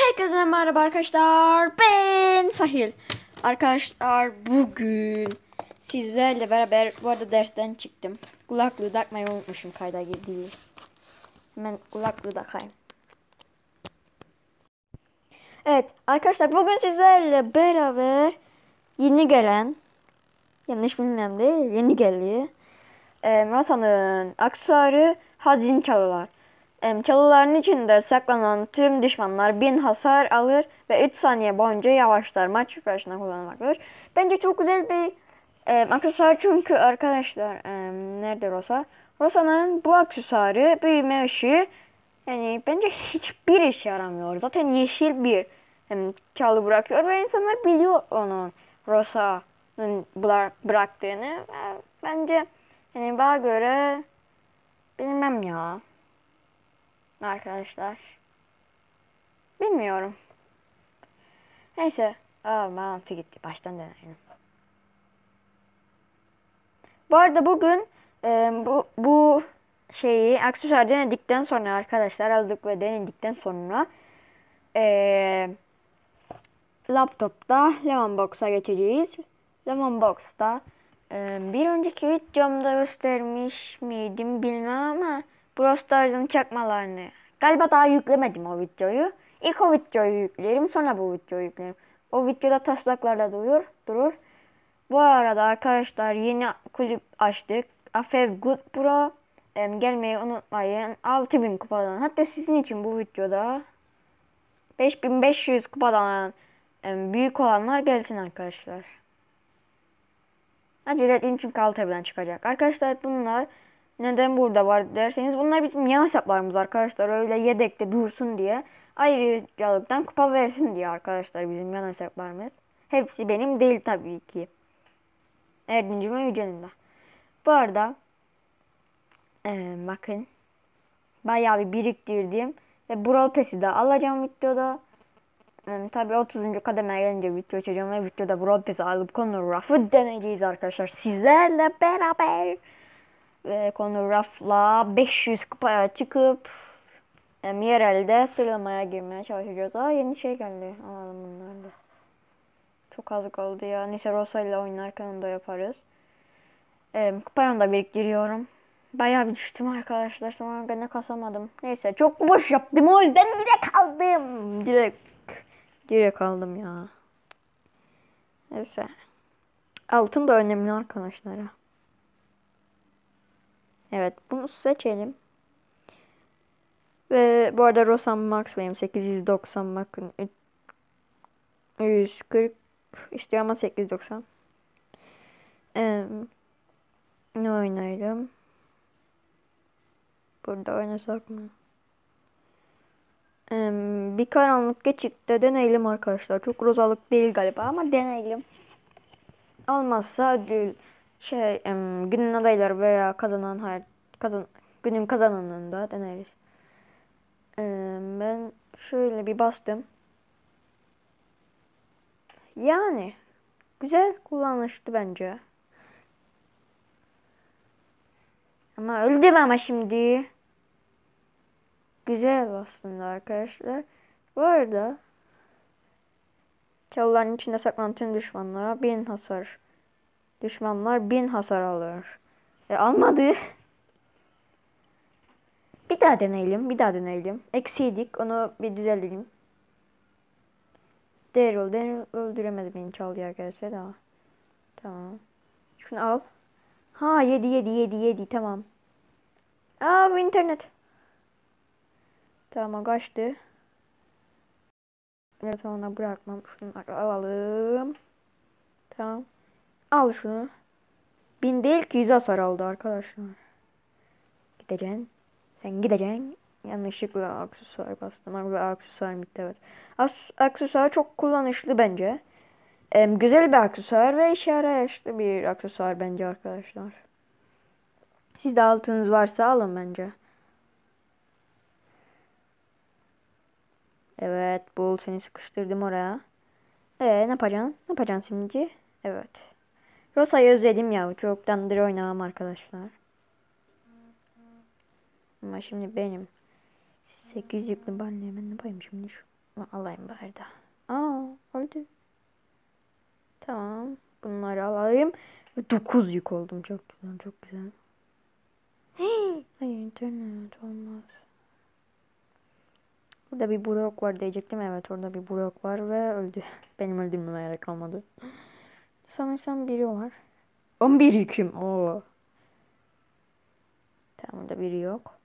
Herkese merhaba arkadaşlar. Ben Sahil. Arkadaşlar bugün sizlerle beraber bu arada dersten çıktım. Kulaklığı takmayı unutmuşum kayda girdiği. Hemen kulaklığı takayım. Evet arkadaşlar bugün sizlerle beraber yeni gelen, yanlış bilmem de yeni geliyor. Masanın aksesuarı hazine çalılar. Çalıların içinde saklanan tüm düşmanlar 1000 hasar alır ve 3 saniye boyunca yavaşlar. Maç başına kullanılmaktadır. Bence çok güzel bir aksesuar çünkü arkadaşlar nerede Rosa? Rosa'nın bu aksesuarı büyüme ışığı yani bence hiçbir işe yaramıyor. Zaten yeşil bir çalı bırakıyor ve insanlar biliyor onun Rosa'nın bıraktığını. Bence yani bana göre bilmem ya. Arkadaşlar. Bilmiyorum. Neyse. Mantı gitti. Baştan deneyelim. Bu arada bugün bu şeyi aksesuar denedikten sonra arkadaşlar aldık ve denedikten sonra laptopta Lemon Box'a geçeceğiz. Lemon Box'ta bir önceki videomda göstermiş miydim bilmem ama Brawl Stars'ın çakmalarını galiba daha yüklemedim o videoyu. İlk o videoyu yüklerim, sonra bu videoyu yüklerim. O videoda taslaklarda durur. Bu arada arkadaşlar yeni kulüp açtık. AFEV Good Pro. Gelmeyi unutmayın. 6000 kupadan. Hatta sizin için bu videoda 5500 kupadan büyük olanlar gelsin arkadaşlar. Acele edin çünkü alt evden çıkacak. Arkadaşlar bunlar neden burada var derseniz bunlar bizim yan hesaplarımız arkadaşlar. Öyle yedekte dursun diye. Ayrıcalıktan kupa versin diye arkadaşlar bizim yan hesaplarımız. Hepsi benim değil tabii ki. Erdinç'im ve Yücel'in de. Bu arada bakın bayağı bir biriktirdim. Ve Brawl Pass'i de alacağım videoda. Tabii 30. kademeye gelince video açacağım ve videoda Brawl Pass'i alıp Conor Ruff'ı deneyeceğiz arkadaşlar sizlerle beraber. Ve Conor Ruff'la 500 kupaya çıkıp yerelde sıralamaya girmeye çalışacağız. Yeni şey geldi. Alalım bunları da. Çok az kaldı ya. Neyse Rosa ile oynarken onu da yaparız. Kupayı da biriktiriyorum. Bayağı bir düştüm arkadaşlar. Sonra gene kasamadım. Neyse çok boş yaptım o yüzden direkt aldım. Direkt aldım ya. Neyse. Altın da önemli arkadaşlar. Evet bunu seçelim. Ve bu arada Rosa Max benim 890 bakın 140 istiyor ama 890. Ne oynayalım? Burada oynasak mı? Bir karanlık geçitte deneyelim arkadaşlar. Çok rozalık değil galiba ama deneyelim. Olmazsa ödül günün adayları veya günün kazananında deneriz. Ben şöyle bir bastım. Yani güzel kullanışlı bence. Ama öldüm ama şimdi. Güzel aslında arkadaşlar. Bu arada çalıların içinde saklanan tüm düşmanlara 1000 hasar. Düşmanlar 1000 hasar alır. Almadı. Bir daha deneyelim. Bir daha deneyelim. Eksiydik. Onu bir düzeltelim. Daryl öldüremedi beni çaldığı gelse daha. Tamam. Şunu al. Ha yedi. Tamam. Bu internet. Tamam kaçtı. Evet ona bırakmam. Şunu alalım. Tamam. Al şunu. 1000 değil ki 100 hasar aldı arkadaşlar. Gideceksin. Sen gideceksin. Yanlışlıkla aksesuar bastım. Ama aksesuar bitti evet. Aksesuar çok kullanışlı bence. Güzel bir aksesuar ve işe yarayan bir aksesuar bence arkadaşlar. Sizde altınız varsa alın bence. Evet, bul seni sıkıştırdım oraya. Ne yapacaksın? Ne yapacaksın şimdi? Evet. Rosa'yı özledim ya. Çoktandır oynamam arkadaşlar. Ama şimdi benim 8 yüklü ben ne yapayım şimdi şu. Alayım bari da. Aa, öldü. Tamam. Bunları alayım. 9 yük oldum. Çok güzel, çok güzel. Hayır, internet olmaz. Burada bir Brock var diyecektim. Evet, orada bir Brock var ve öldü. Benim öldürmeme gerek kalmadı. Sanırsam biri var. 11 yüküm. Oo. Tamam, orada biri yok.